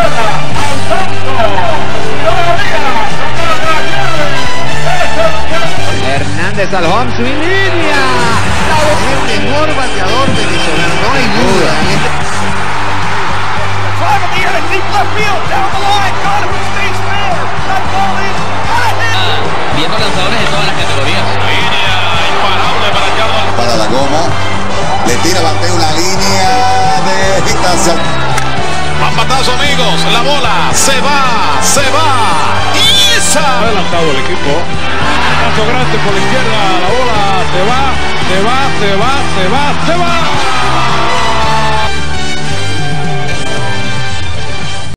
Hernández al home, su línea. Es el mejor bateador venezolano, no hay duda. Viendo lanzadores de todas las categorías. Línea imparable para Carlos. Para la goma. Le tira, bateo una línea de distancia. Van batazo, amigos. La bola se va. ¡Isa! Ha adelantado el equipo. Paso grande por la izquierda. La bola se va.